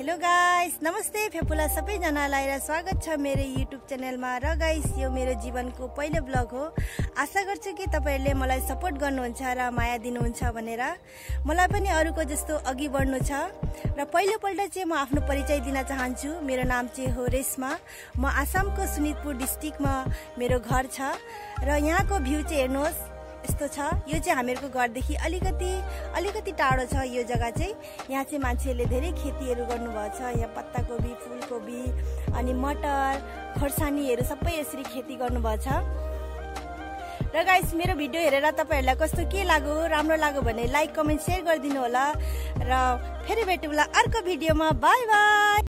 Hello guys, नमस्ते फेपुला सबैजनालाई र स्वागत छ मेरो युट्युब च्यानलमा। र गाइस, यो मेरो जीवनको पहिलो ब्लग हो। आशा गर्छु कि तपाईहरुले मलाई सपोर्ट गर्नुहुन्छ र माया दिनुहुन्छ भनेर। मलाई पनि अरूको जस्तो अघि बढ्नु छ र पहिलोपल्ट चाहिँ म आफ्नो परिचय दिन चाहन्छु। मेरो नाम चाहिँ हो रेशमा। म आसामको सुनितपुर डिस्ट्रिक्टमा मेरो घर छ र यहाँको भ्यू चाहिँ हेर्नुहोस् यस्तो छ। यो चाहिँ हामीहरूको घरदेखि अलिकति टाढो छ यो जग्गा चाहिँ। यहाँ चाहिँ मान्छेहरूले धेरै खेतीहरू गर्नुभएको छ। यहाँ पत्ताकोबी, फूलकोबी अनि मटर, खोर्सानीहरू सबै यसरी खेती गर्नुभएको छ। र गाइस, मेरो भिडियो हेरेर तपाईहरुलाई कस्तो के लाग्यो, राम्रो लाग्यो भने लाइक, कमेन्ट, शेयर गरिदिनु होला र फेरि भेटौँला अर्को भिडियोमा। Bye by.